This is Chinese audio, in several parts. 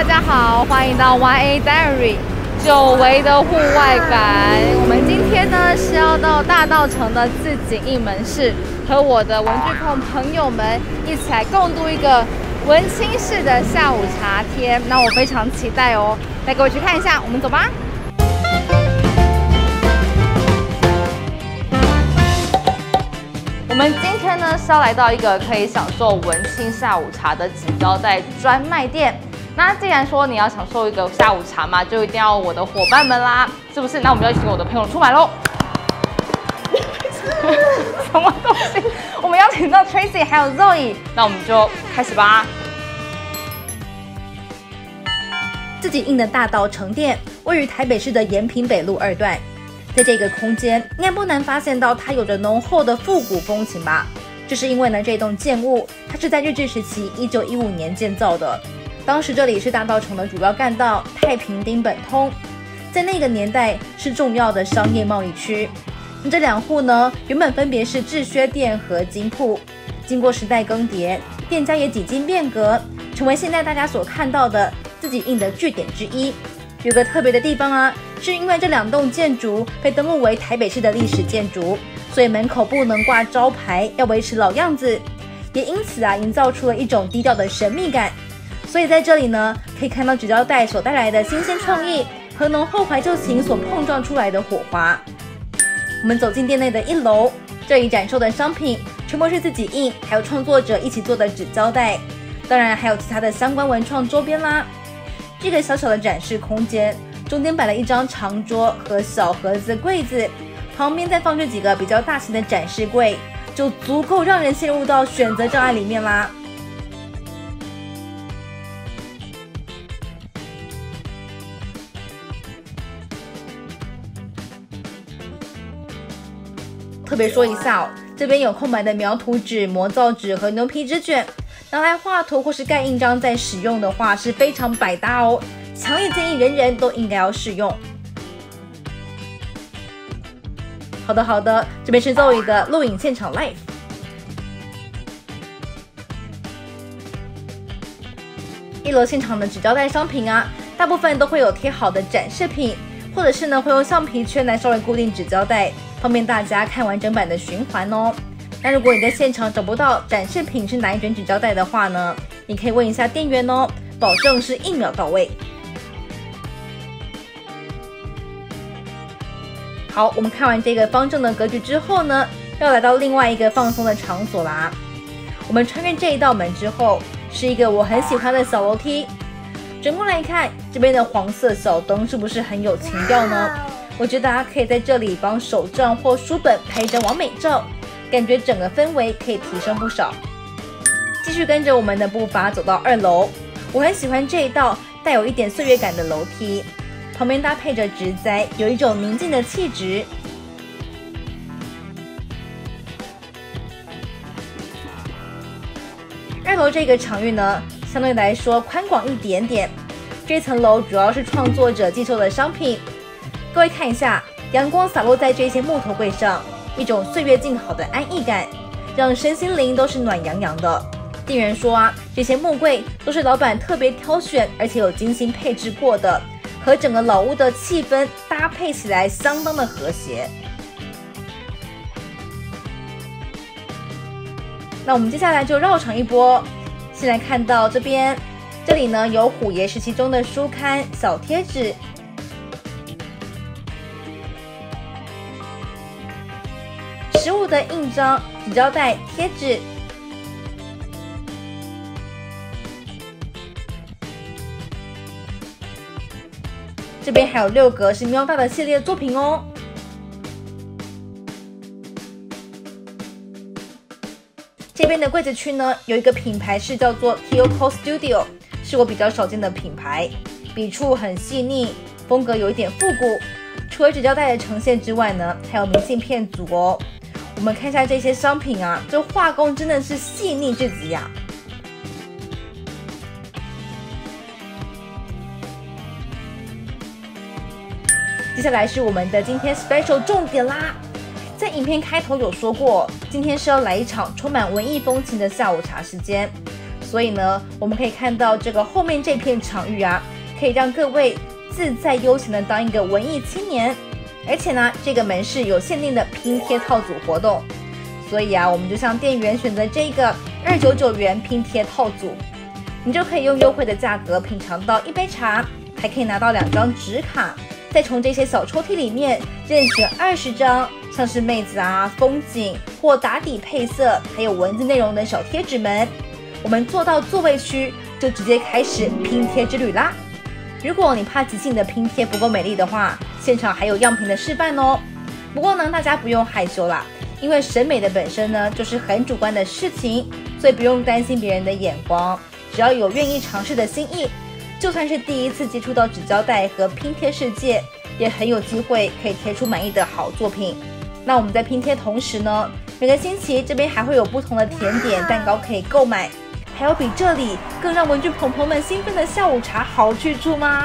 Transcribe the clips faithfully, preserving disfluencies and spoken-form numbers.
大家好，欢迎到 Y A Diary 久违的户外感。我们今天呢是要到大稻埕的自己印门市，和我的文具控朋友们一起来共度一个文青式的下午茶天。那我非常期待哦，带各位去看一下，我们走吧。我们今天呢是要来到一个可以享受文青下午茶的纸胶带专卖店。那既然说你要享受一个下午茶嘛，就一定要我的伙伴们啦，是不是？那我们就一起跟我的朋友出马喽！什么东西？我们邀请到 Tracy 还有 Zoe， 那我们就开始吧。 自己印的大稻埕店位于台北市的延平北路二段。在这个空间，应该不难发现到它有着浓厚的复古风情吧？这是因为呢，这栋建物它是在日治时期一九一五年建造的。当时这里是大稻埕的主要干道太平町本通，在那个年代是重要的商业贸易区。这两户呢，原本分别是制靴店和金铺，经过时代更迭，店家也几经变革，成为现在大家所看到的自己印的据点之一。有个特别的地方啊，是因为这两栋建筑被登录为台北市的历史建筑，所以门口不能挂招牌，要维持老样子，也因此啊，营造出了一种低调的神秘感。所以在这里呢，可以看到纸胶带所带来的新鲜创意和浓厚怀旧情所碰撞出来的火花。我们走进店内的一楼，这里展售的商品全部是自己印，还有创作者一起做的纸胶带，当然还有其他的相关文创周边啦。这个小小的展示空间，中间摆了一张长桌和小盒子柜子，旁边再放置几个比较大型的展示柜，就足够让人陷入到选择障碍里面啦。特别说一下哦，这边有空白的描图纸、模造纸和牛皮纸卷，拿来画图或是盖印章，在使用的话是非常百搭哦，强烈建议人人都应该要试用。好的好的，这边是 Zoe 的录影现场 live。一楼现场的纸胶带商品啊，大部分都会有贴好的展示品，或者是呢会用橡皮圈来稍微固定纸胶带，方便大家看完整版的循环哦。那如果你在现场找不到展示品是哪一卷纸胶带的话呢，你可以问一下店员哦，保证是一秒到位。好，我们看完这个方正的格局之后呢，要来到另外一个放松的场所啦。我们穿越这一道门之后，是一个我很喜欢的小楼梯。整过来看，这边的黄色小灯是不是很有情调呢？我觉得大家可以在这里帮手账或书本拍一张完美照，感觉整个氛围可以提升不少。继续跟着我们的步伐走到二楼，我很喜欢这一道带有一点岁月感的楼梯，旁边搭配着植栽，有一种宁静的气质。二楼这个场域呢，相对来说宽广一点点。这层楼主要是创作者寄售的商品，各位看一下，阳光洒落在这些木头柜上，一种岁月静好的安逸感，让身心灵都是暖洋洋的。店员说啊，这些木柜都是老板特别挑选，而且有精心配置过的，和整个老屋的气氛搭配起来相当的和谐。那我们接下来就绕场一波，先来看到这边，这里呢有虎爷时期中的书刊、小贴纸。实物的印章、纸胶带、贴纸，这边还有六个是喵大的系列作品哦。这边的柜子区呢，有一个品牌是叫做 Kyoko Studio， 是我比较少见的品牌，笔触很细腻，风格有一点复古。除了纸胶带的呈现之外呢，还有明信片组哦。我们看一下这些商品啊，这画工真的是细腻至极呀。接下来是我们的今天 special 重点啦。在影片开头有说过，今天是要来一场充满文艺风情的下午茶时间， 所以呢，我们可以看到这个后面这片场域啊，可以让各位自在悠闲的当一个文艺青年。而且呢，这个门市有限定的拼贴套组活动，所以啊，我们就向店员选择这个二百九十九元拼贴套组，你就可以用优惠的价格品尝到一杯茶，还可以拿到两张纸卡，再从这些小抽屉里面任选二十张，像是妹子啊、风景或打底配色，还有文字内容的小贴纸们。我们坐到座位区，就直接开始拼贴之旅啦。如果你怕即兴的拼贴不够美丽的话，现场还有样品的示范哦。不过呢，大家不用害羞啦，因为审美的本身呢就是很主观的事情，所以不用担心别人的眼光，只要有愿意尝试的心意，就算是第一次接触到纸胶带和拼贴世界，也很有机会可以贴出满意的好作品。那我们在拼贴同时呢，每个星期这边还会有不同的甜点蛋糕可以购买，还有比这里更让文具朋朋们兴奋的下午茶好去处吗？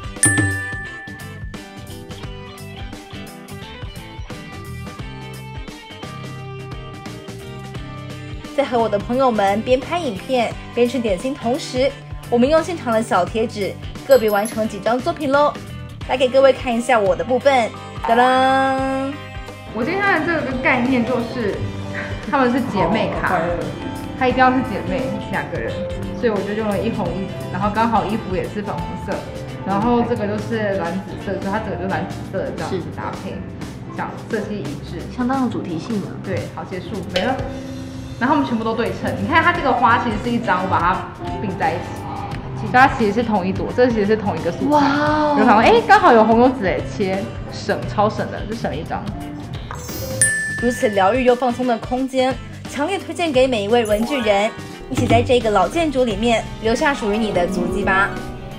在和我的朋友们边拍影片边吃点心同时，我们用现场的小贴纸个别完成了几张作品咯。来给各位看一下我的部分，哒啦！ 我今天看的这个概念就是他们是姐妹卡，她一定要是姐妹两个人，所以我就用了一红一紫，然后刚好衣服也是粉红色，然后这个就是蓝紫色，所以它整个就蓝紫色的这样子搭配，这样色系一致， 相当有主题性的。 对，好，结束没了。然后我们全部都对称，你看它这个花其实是一张，我把它并在一起，其实它其实是同一朵，这其实是同一个素材。哇哦！就想说，哎，刚好有红有紫诶，切省超省的，就省了一张。 如此疗愈又放松的空间，强烈推荐给每一位文具人，一起在这个老建筑里面留下属于你的足迹吧。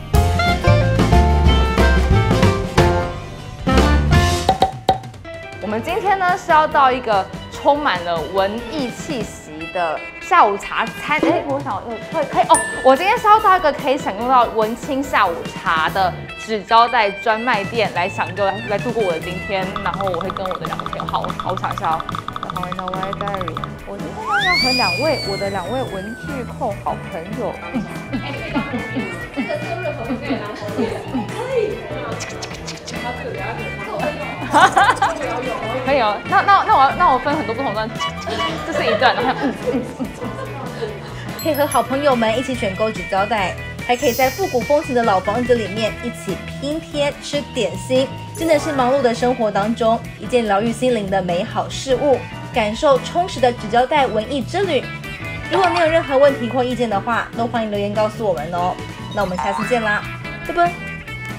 我们今天呢是要到一个充满了文艺气息的下午茶餐，哎，我想可以可以哦，我今天是要到一个可以享用到文青下午茶的纸胶带专卖店来享用，来来度过我的今天。然后我会跟我的两个朋友，好，好，我想一下哦。好，那我来 diary， 我今天呢要和两位我的两位文具控好朋友，哎，这个做热红可以拿红可以，他这个等下可以放，可以哦。那那那我那我分很多不同段，这是一段，然后嗯嗯嗯， 可以和好朋友们一起选购纸胶带，还可以在复古风情的老房子里面一起拼贴吃点心，真的是忙碌的生活当中一件疗愈心灵的美好事物，感受充实的纸胶带文艺之旅。如果你有任何问题或意见的话，都欢迎留言告诉我们哦。那我们下次见啦，拜拜。